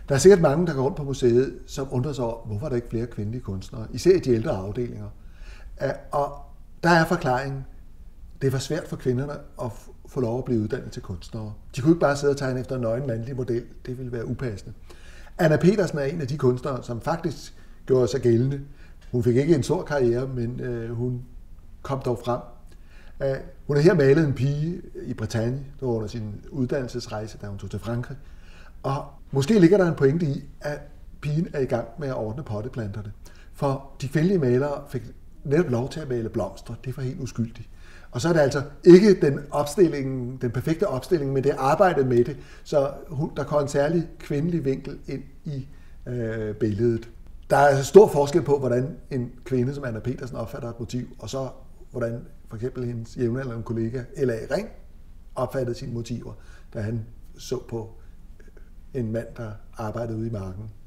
Der er sikkert mange, der går rundt på museet, som undrer sig over, hvorfor er der ikke flere kvindelige kunstnere, især i de ældre afdelinger. Og der er forklaringen, det var svært for kvinderne at få lov at blive uddannet til kunstnere. De kunne ikke bare sidde og tegne efter en nøgen mandlig model, det ville være upassende. Anna Petersen er en af de kunstnere, som faktisk gjorde sig gældende. Hun fik ikke en stor karriere, men hun kom dog frem. Hun har her malet en pige i Bretagne, der var under sin uddannelsesrejse, da hun tog til Frankrig. Og måske ligger der en pointe i, at pigen er i gang med at ordne potteplanterne. For de kvindelige malere fik netop lov til at male blomster. Det var helt uskyldigt. Og så er det altså ikke den perfekte opstilling, men det arbejdet med det. Så der kommer en særlig kvindelig vinkel ind i billedet. Der er stor forskel på, hvordan en kvinde som Anna Petersen opfatter et motiv, og så hvordan for eksempel hendes jævnaldrende kollega L.A. Ring opfattede sine motiver, da han så på en mand, der arbejdede ude i marken.